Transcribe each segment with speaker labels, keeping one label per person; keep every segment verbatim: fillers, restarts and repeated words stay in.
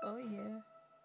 Speaker 1: Oh, yeah.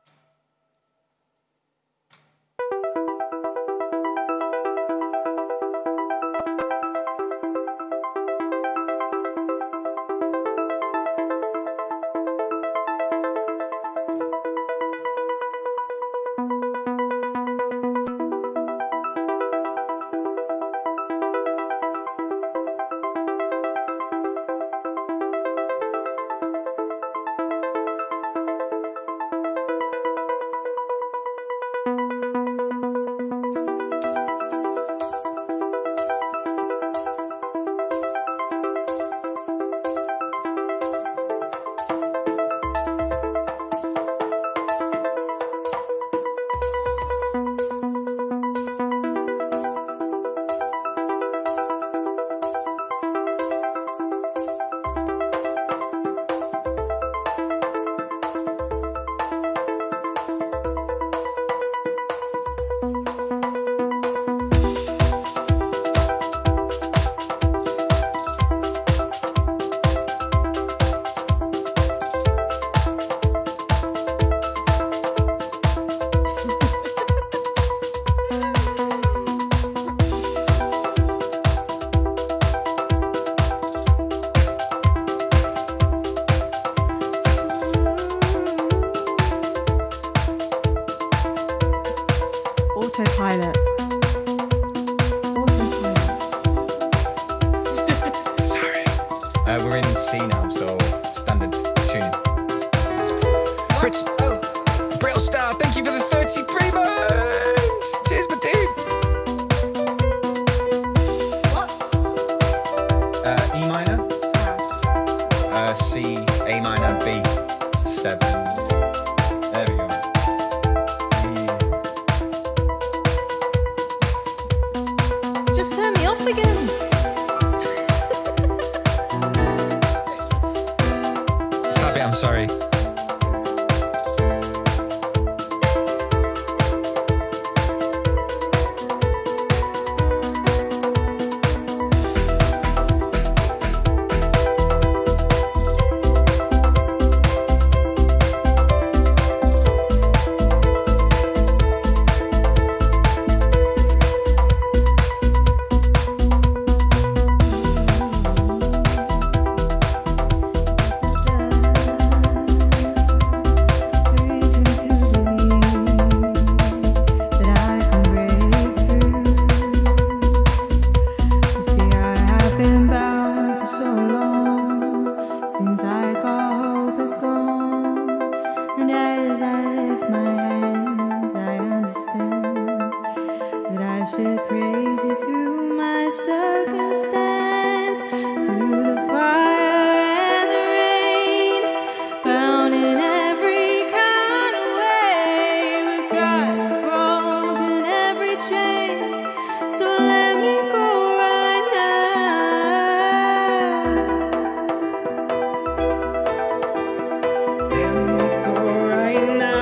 Speaker 1: Autopilot. Autopilot.
Speaker 2: Sorry. Uh, we're in C now, so standard tuning. Brit oh. Brittle Star, thank you for the thirty-three months! Cheers, my dude!
Speaker 1: What?
Speaker 2: Uh, E minor. Uh, C, A minor, B, seven. There we go.
Speaker 1: Just turn me off again.
Speaker 2: Stop it, I'm sorry.
Speaker 1: should praise you through my circumstance, through the fire and the rain, bound in every kind of way, but God's broken every chain, so let me go right now.
Speaker 2: Let me go right now.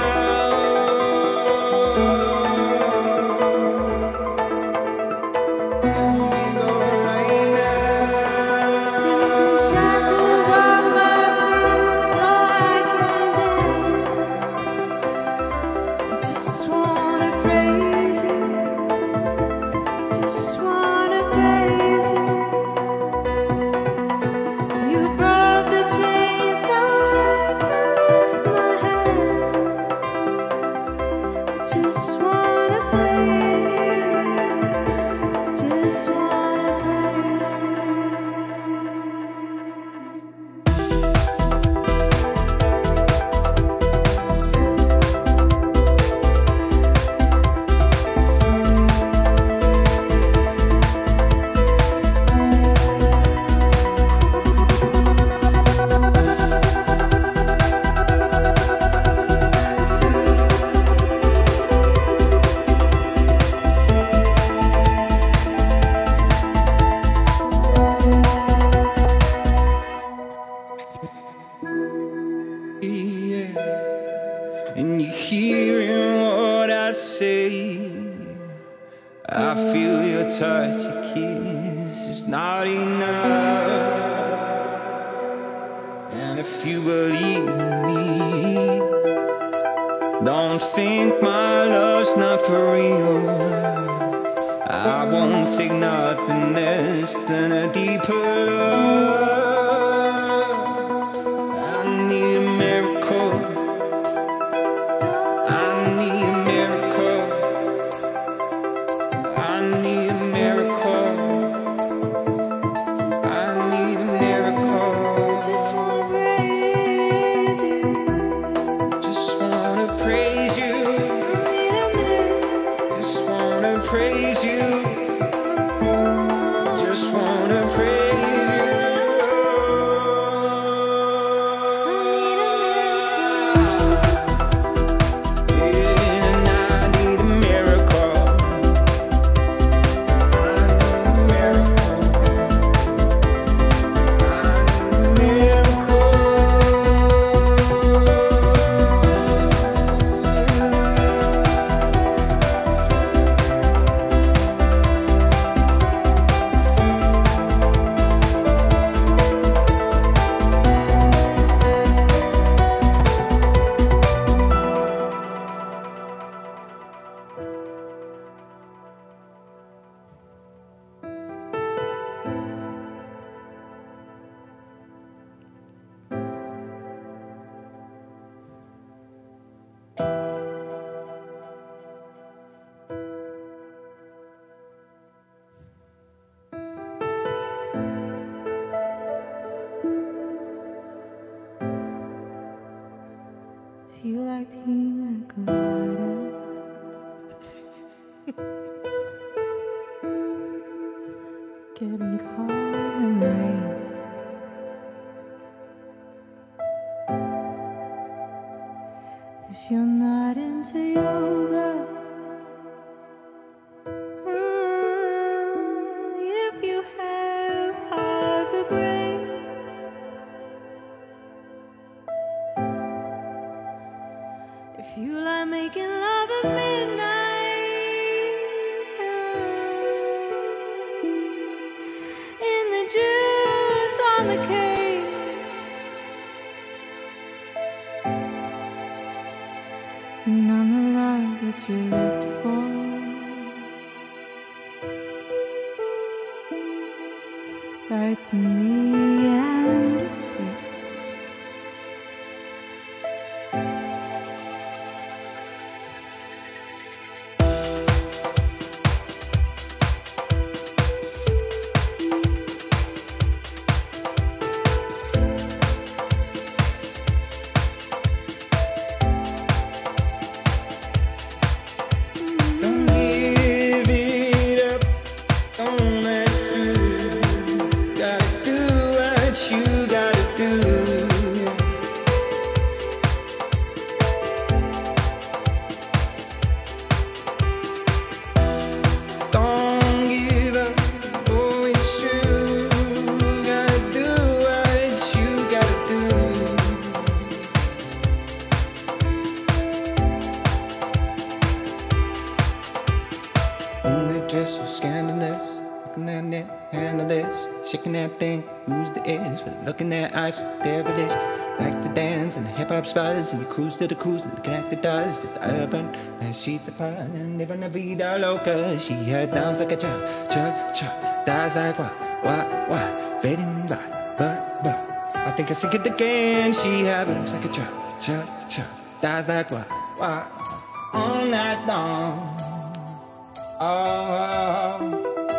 Speaker 2: And you're hearing what I say. I feel your touch, your kiss is not enough. And if you believe in me,
Speaker 3: for real. I won't take nothing less than a deeper love. I need a miracle. I need a miracle. I need a miracle. I need a miracle.
Speaker 1: Just wanna praise you.
Speaker 3: Just wanna praise you.
Speaker 1: I need a miracle.
Speaker 3: Just wanna praise you. Just wanna praise you. And I need a miracle. I need a miracle. I need a miracle.
Speaker 1: Feel like pina colada. Getting caught in the rain. If you're not into yoga, mm, if you have half a brain, if you like making love at midnight, in the dunes on the cape, and I'm the love that you looked for. Write to me and escape.
Speaker 3: Don't give it up. Don't let go. Gotta do what you gotta do. Don't give up. Oh, it's true. Gotta do what you gotta do. In that dress so scandalous, looking at that handleless, shaking that thing, who's the is, but looking at eyes so devilish. Like to dance in the hip hop spots, and you cruise to the cruise, and looking at the dust, just the urban, and she's a part, and living a vida loca. She had downs like a truck, truck, truck, dies like what, what, what, fading by, but, but. I think I see it again, she had bones like a truck, truck, truck, dies like what, what, all night long. Oh.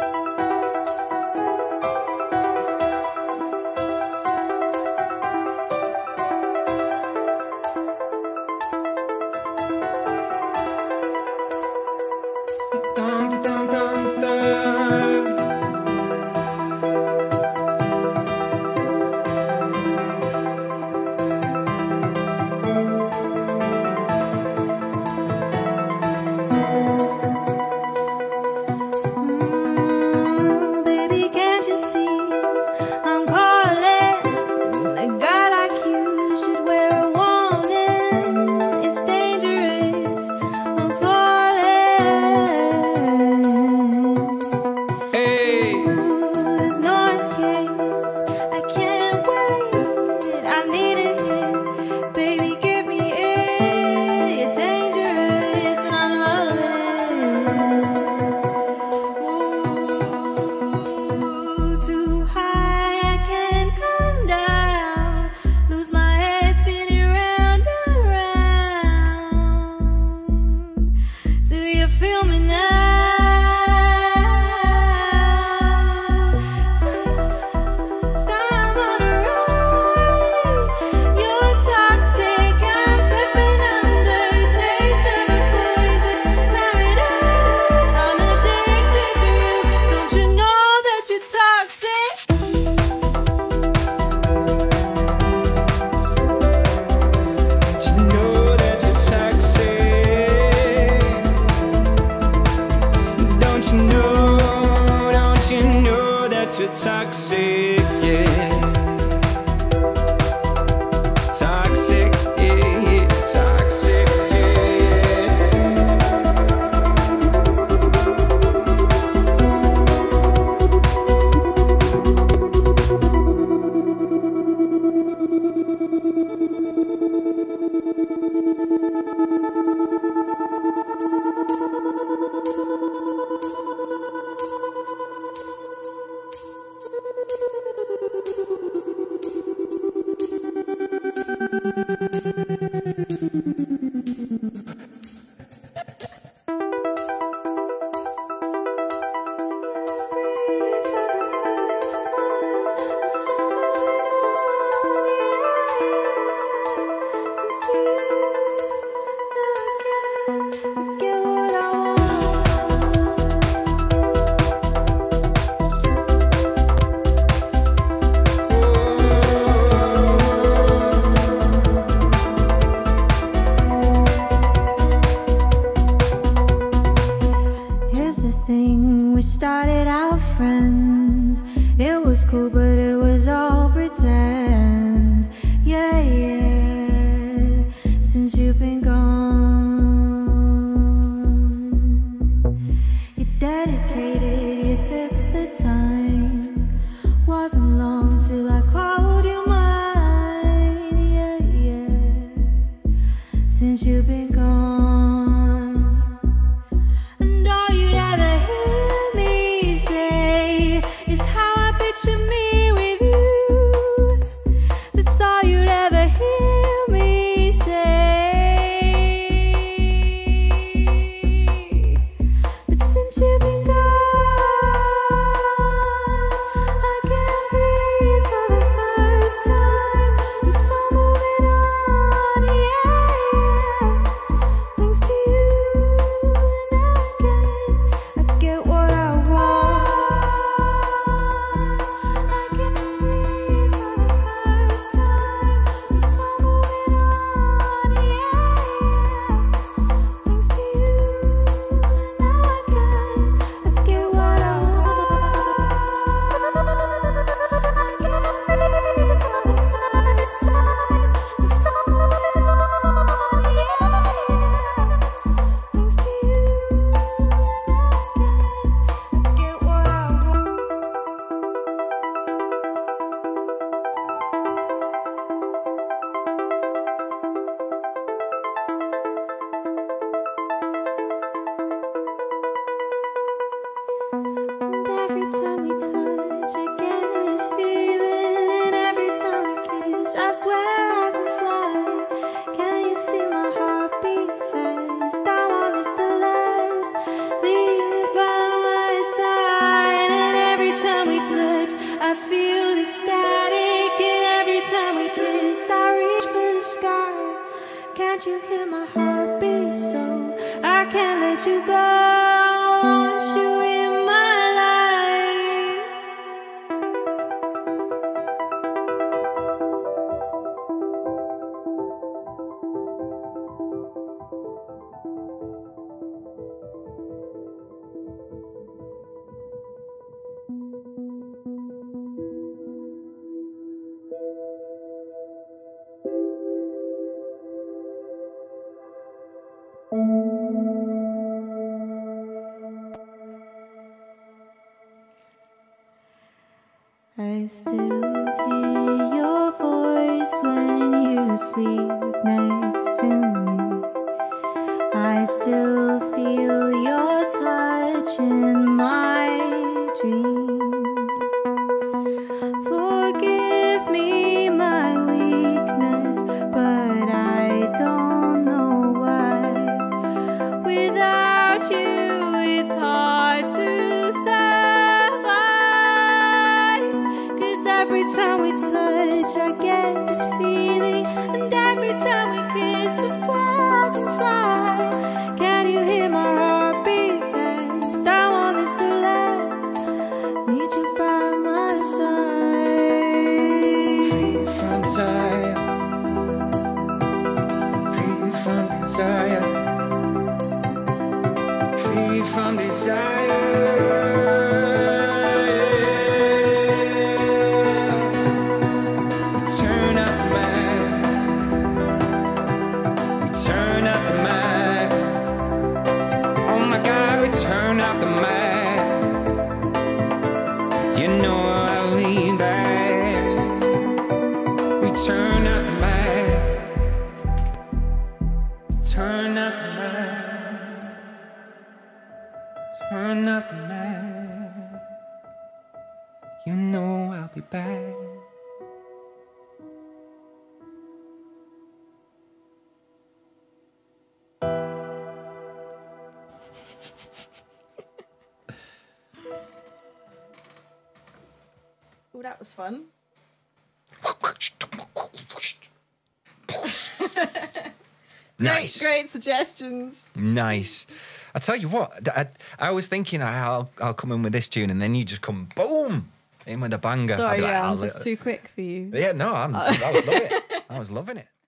Speaker 3: Dun, dun, dun, dun.
Speaker 1: Mm. since you've been gone. And all you'd ever hear me say is how I picture me with you. That's all you'd ever hear me say. But since you've been gone, I can't breathe for the first time. I'm so moving on, yeah. Thanks to you, now I get, I get what I want. I can't breathe for the first time. I'm so moving on, yeah. Thanks to you, now I get, I get what I want. I can't breathe for the first time. I'm so moving on, yeah. Thanks to you, now I get, I get what I want. And every time we touch, I get this feeling. And every time we kiss, I swear I can fly. Can you see my heartbeat fast? I want this to last. Leave me by my side. And every time we touch, I feel the static. And every time we kiss, I reach for the sky. Can't you hear my heartbeat? So I can't let you go. I want you in my life. I still hear your voice when you sleep next to me. I still feel your touch in my dreams. Forgive me my weakness, but I don't know why. Without you, it's hard to survive. 'Cause every time we touch, I get this feeling. And every time we kiss, I swear I can fly. Can you hear my heartbeat fast? I want this to last. Need you by my side.
Speaker 3: Free from desire. Free from desire. Free from desire. We turn up the mag. We turn up the mag. Oh my God, we turn up the mag. You know I'll lean back. We turn up the mag. Turn up the mag. Turn up the mag. You know I'll be back.
Speaker 4: Oh, that was fun.
Speaker 2: Nice.
Speaker 4: Great, great suggestions.
Speaker 2: Nice. I tell you what, I, I was thinking I'll, I'll come in with this tune and then you just come boom in with a banger. I'd
Speaker 4: Sorry,
Speaker 2: be like,
Speaker 4: yeah, I'm
Speaker 2: I'll-
Speaker 4: just too quick for you.
Speaker 2: Yeah, no, I'm, I was loving it. I was loving it.